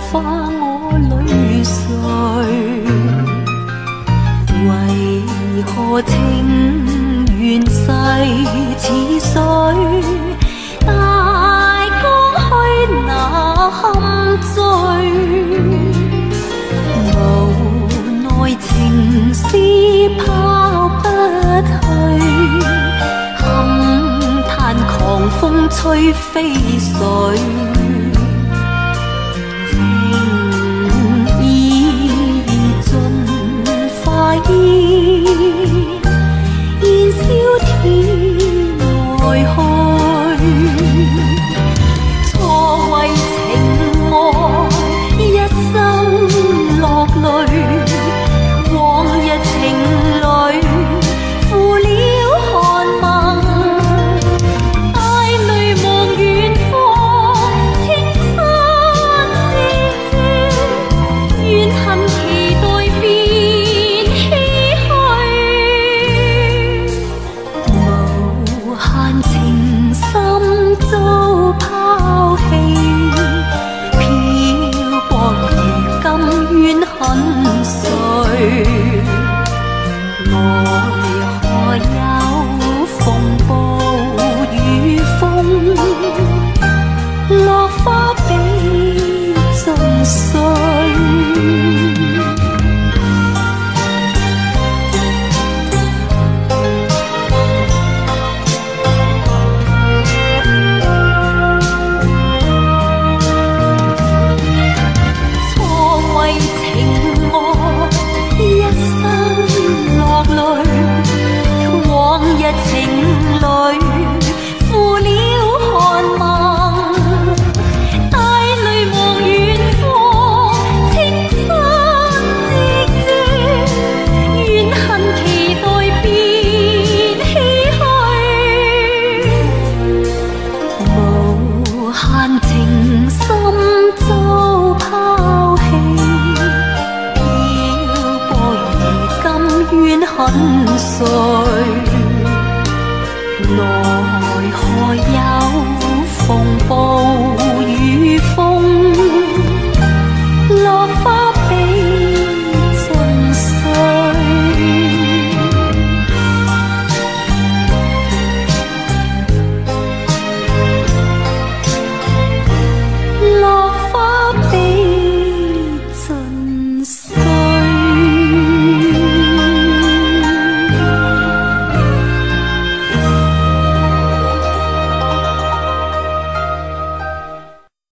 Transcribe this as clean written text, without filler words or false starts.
化我淚水。為何情緣逝似水？大江去那堪醉？無奈情絲拋不去，堪嘆狂風吹飛水。燃燒天外去，錯為情愛，一生落淚。往日情侶負了寒盟，帶淚望遠方，青山之巔，怨恨期待變。情深遭拋棄，漂泊如今怨恨誰？奈何有風暴雨風，落花比盡碎。往日情侶負了寒盟，帶淚望遠方，青山之巔，怨恨期待變唏噓。無限情深遭拋棄，漂泊如今怨恨誰？奈何有風暴